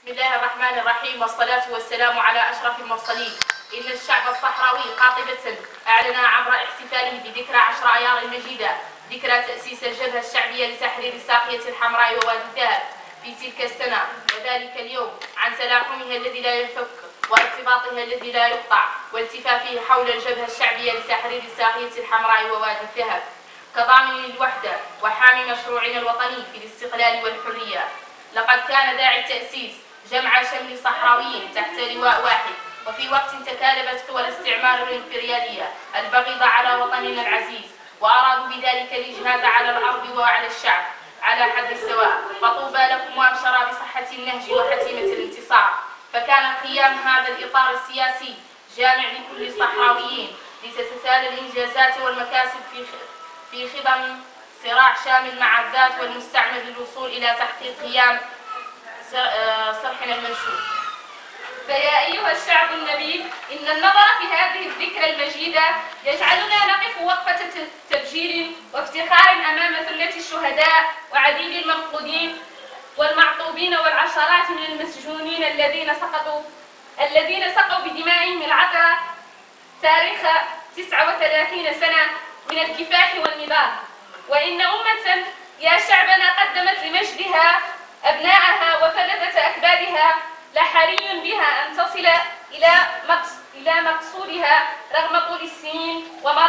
بسم الله الرحمن الرحيم، والصلاة والسلام على أشرف المرسلين. إن الشعب الصحراوي قاطبة أعلن عبر احتفاله بذكرى 10 أيار المجيدة ذكرى تأسيس الجبهة الشعبية لتحرير الساقية الحمراء ووادي الذهب في تلك السنة، وذلك اليوم عن تلاحمها الذي لا ينفك وارتباطها الذي لا يقطع والتفافه حول الجبهة الشعبية لتحرير الساقية الحمراء ووادي الذهب كضامن للوحدة وحامي مشروعنا الوطني في الاستقلال والحرية. لقد كان داعي التأسيس جمع شمل صحراويين تحت لواء واحد، وفي وقت تكالبت قوى الاستعمار الإمبريالية البغيضة على وطننا العزيز، وأرادوا بذلك الإجهاز على الأرض وعلى الشعب على حد السواء. فطوبى لكم وأبشر بصحة النهج وحتيمة الانتصار. فكان قيام هذا الإطار السياسي جامع لكل الصحراويين لتتتالى الإنجازات والمكاسب في خضم صراع شامل مع الذات والمستعمر للوصول إلى تحقيق قيام صرحنا المنشود. فيا أيها الشعب النبيل، إن النظر في هذه الذكرى المجيدة يجعلنا نقف وقفة تبجيل وافتخار أمام ثلة الشهداء وعديد المفقودين والمعطوبين والعشرات من المسجونين الذين سقوا بدمائهم العطرة تاريخ 39 سنة من الكفاح والنضال. وإن أمة يا شعبنا قدمت لمجدها أبناءها وفلذة أكبادها لحري بها أن تصل إلى مقصودها رغم طول السنين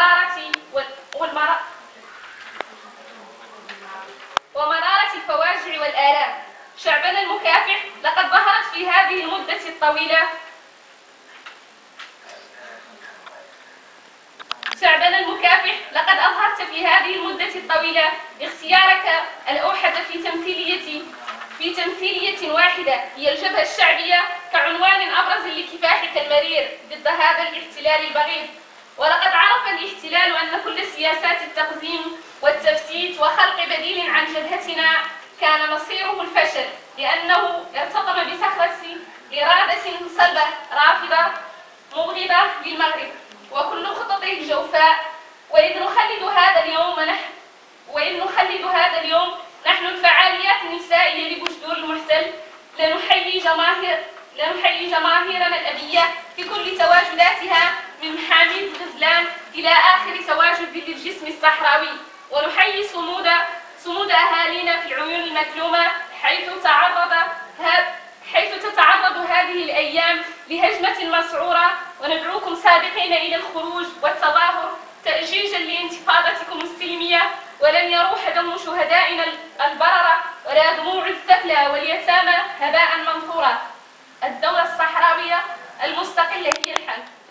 ومرارة الفواجع والآلام. شعبنا المكافح لقد ظهرت في هذه المدة الطويلة باختيارك الأوحد في تمثيلية واحدة هي الجبهة الشعبية كعنوان أبرز لكفاحك المرير ضد هذا الاحتلال البغيض. ولقد عرف الاحتلال أن كل سياسات التقزيم والتفتيت وخلق بديل عن جبهتنا كان مصيره الفشل، لأنه ارتطم بصخرة إرادة صلبة رافضة مبغضة للمغرب وكل خططه الجوفاء. وإذ نخلد هذا اليوم نحن الفعاليات النسائية لبوجدور المحتل لنحيي جماهيرنا الأبية في كل تواجداتها من محاميد الغزلان إلى آخر تواجد للجسم الصحراوي، ونحيي صمود أهالينا في العيون المكلومة حيث تتعرض هذه الأيام لهجمة مسعورة. وندعوكم سابقين إلى الخروج والتظاهر تأجيجا لانتفاضتكم السلمية. ولن يروح دم شهدائنا البررة ولا دموع الثكلى واليتامى هباء منثورا. الدولة الصحراوية المستقلة هي الحل.